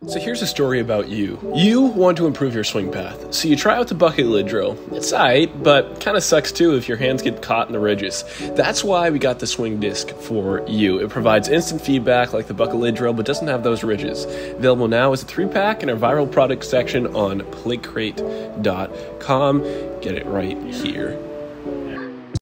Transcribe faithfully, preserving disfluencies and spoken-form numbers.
So here's a story about you. You want to improve your swing path, so you try out the bucket lid drill. It's alright, but kind of sucks too if your hands get caught in the ridges. That's why we got the swing disc for you. It provides instant feedback like the bucket lid drill, but doesn't have those ridges. Available now as a three-pack in our viral product section on play crate dot com. Get it right here.